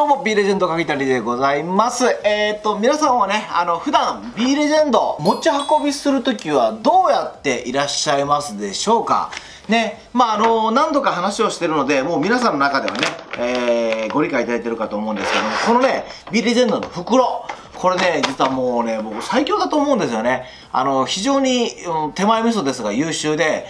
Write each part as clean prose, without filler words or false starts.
どうも B レジェンド鍵谷でございます。皆さんはね、普段 B レジェンド持ち運びするときはどうやっていらっしゃいますでしょうかね。何度か話をしてるので、もう皆さんの中ではね、ご理解いただいてるかと思うんですけども、このね、B レジェンドの袋。これね、実はもうね、僕最強だと思うんですよね。非常に、手前味噌ですが優秀で、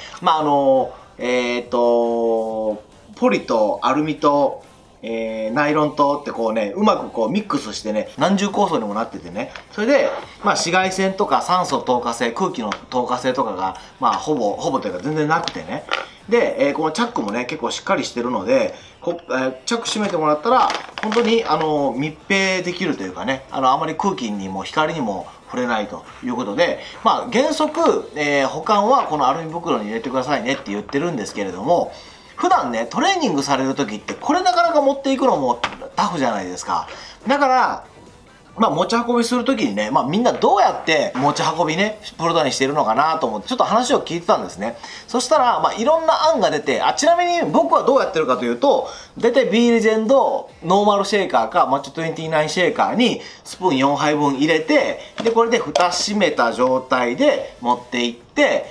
ポリとアルミと、ナイロンとってこうね、うまくこうミックスしてね、何重構造にもなっててね、それで、紫外線とか酸素透過性、空気の透過性とかが、ほぼというか全然なくてね。で、このチャックもね、結構しっかりしてるので、チャック閉めてもらったら、本当に、密閉できるというかね、あまり空気にも光にも触れないということで、原則、保管はこのアルミ袋に入れてくださいねって言ってるんですけれども、普段ね、トレーニングされる時ってこれなかなか持っていくのもタフじゃないですか。だから、持ち運びするときにね、みんなどうやって持ち運びね、プロダにしてるのかなと思って、ちょっと話を聞いてたんですね。そしたら、いろんな案が出て、ちなみに僕はどうやってるかというと、大体 B レジェンドノーマルシェーカーか、マッチョ29シェーカーにスプーン4杯分入れて、で、これで蓋閉めた状態で持っていって、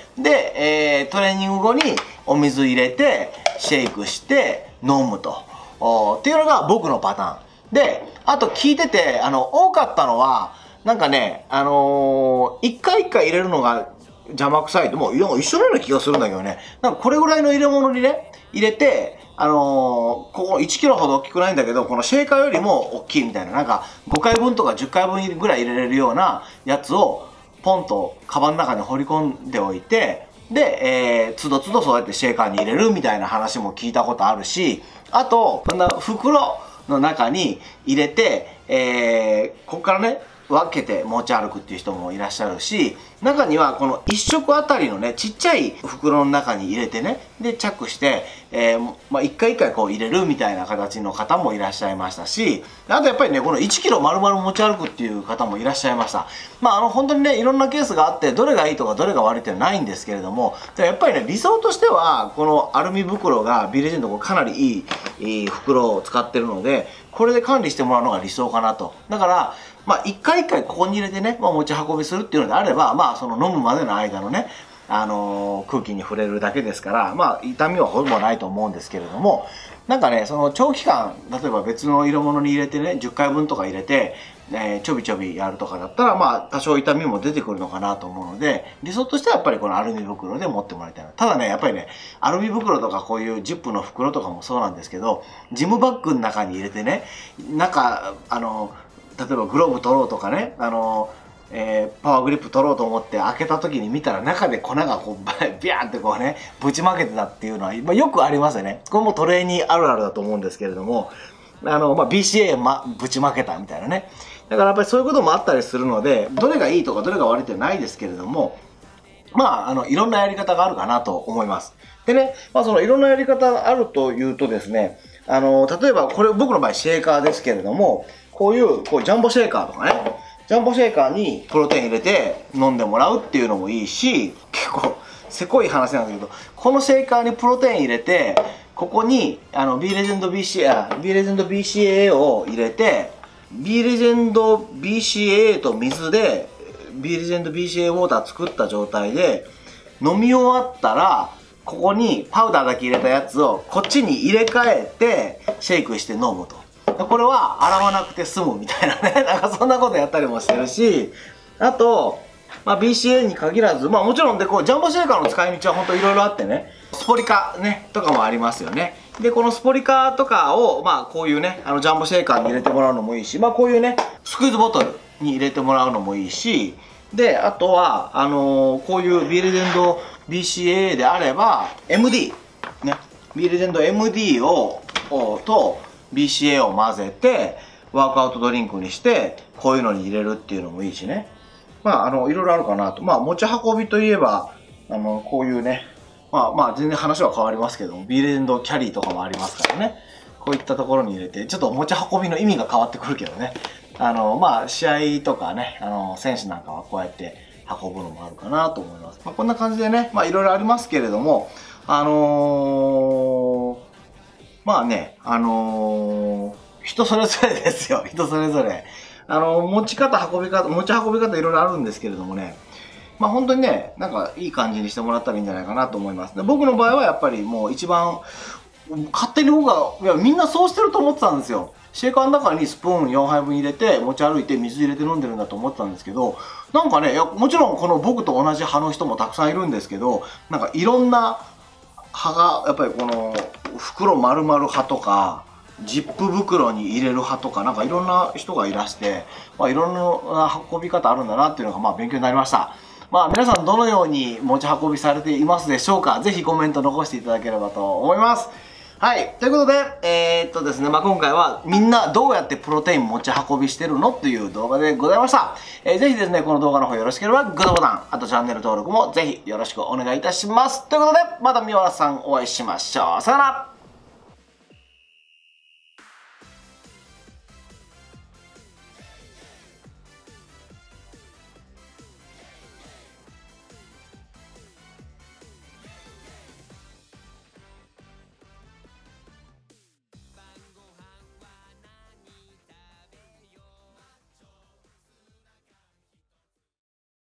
で、トレーニング後にお水入れて、シェイクして飲むと。っていうのが僕のパターン。で、あと聞いてて、多かったのは、なんかね、一回一回入れるのが邪魔くさいって、もう一緒のような気がするんだけどね。なんかこれぐらいの入れ物にね、入れて、ここ1キロほど大きくないんだけど、このシェーカーよりも大きいみたいな、なんか5回分とか10回分ぐらい入れれるようなやつを、ポンとカバンの中に放り込んでおいて、で、つどつどそうやってシェーカーに入れるみたいな話も聞いたことあるし、あと、こんな袋の中に入れて、ここからね、分けて持ち歩くっていう人もいらっしゃるし、中にはこの1食あたりのね、ちっちゃい袋の中に入れてね、で、チャックして、一回一回こう入れるみたいな形の方もいらっしゃいましたし、あとやっぱりね、この1キロ丸々持ち歩くっていう方もいらっしゃいました。本当にね、いろんなケースがあって、どれがいいとかどれが悪いってないんですけれども、やっぱりね、理想としては、このアルミ袋が B レジェンドかなりいい袋を使ってるので、これで管理してもらうのが理想かなと。だから、一回一回ここに入れてね、持ち運びするっていうのであれば、その飲むまでの間のね、空気に触れるだけですから、痛みはほぼないと思うんですけれども、なんかね、その長期間、例えば別の色物に入れてね、10回分とか入れて、ちょびちょびやるとかだったら、多少痛みも出てくるのかなと思うので、理想としてはやっぱりこのアルミ袋で持ってもらいたいな。ただね、やっぱりね、アルミ袋とかこういうジップの袋とかもそうなんですけど、ジムバッグの中に入れてね、例えばグローブ取ろうとかね、パワーグリップ取ろうと思って開けた時に見たら中で粉がこうビャーってこうね、ぶちまけてたっていうのは、よくありますよね。これもトレーニーあるあるだと思うんですけれども、BCA ぶちまけたみたいなね。だからやっぱりそういうこともあったりするので、どれがいいとかどれが悪いってないですけれども、いろんなやり方があるかなと思います。でね、そのいろんなやり方があるというとですね、例えばこれ僕の場合シェーカーですけれども、こうジャンボシェーカーとかね、ジャンボシェーカーにプロテイン入れて飲んでもらうっていうのもいいし、結構せこい話なんですけど、このシェーカーにプロテイン入れて、ここにB レジェンド BCAA を入れて、B レジェンド BCAA と水で B レジェンド BCAA ウォーター作った状態で飲み終わったら、ここにパウダーだけ入れたやつをこっちに入れ替えてシェイクして飲むと。これは洗わなくて済むみたいなね、なんかそんなことやったりもしてるし、あと、BCA に限らず、もちろんでジャンボシェーカーの使い道は本当いろいろあってね、スポリカね、とかもありますよね。で、このスポリカとかを、こういうね、ジャンボシェーカーに入れてもらうのもいいし、こういうね、スクイーズボトルに入れてもらうのもいいし、で、あとは、こういう B レジェンド BCA であれば、MD、ね、B レジェンド MD と BCA を混ぜて、ワークアウトドリンクにして、こういうのに入れるっていうのもいいしね。いろいろあるかなと。持ち運びといえば、こういうね、全然話は変わりますけども、B レジェンドキャリーとかもありますからね。こういったところに入れて、ちょっと持ち運びの意味が変わってくるけどね。試合とかね、選手なんかはこうやって運ぶのもあるかなと思います。こんな感じでね、いろいろありますけれども、 人それぞれですよ。人それぞれ。持ち方、運び方、持ち運び方いろいろあるんですけれどもね。まあ本当にね、なんかいい感じにしてもらったらいいんじゃないかなと思います。で、僕の場合はやっぱりもう一番、勝手に僕が、いや、みんなそうしてると思ってたんですよ。シェーカーの中にスプーン4杯分入れて、持ち歩いて水入れて飲んでるんだと思ってたんですけど、なんかね、いや、もちろんこの僕と同じ派の人もたくさんいるんですけど、なんかいろんな派が、やっぱりこの、袋丸々派とか、ジップ袋に入れる派とか、なんかいろんな人がいらして、まあいろんな運び方あるんだなっていうのが、まあ勉強になりました。まあ皆さんどのように持ち運びされていますでしょうか？ぜひコメント残していただければと思います。はい。ということで、ですね、まあ今回はみんなどうやってプロテイン持ち運びしてるのっていう動画でございました。ぜひですね、この動画の方よろしければグッドボタン、あとチャンネル登録もぜひよろしくお願いいたします。ということで、また三原さんお会いしましょう。さよなら。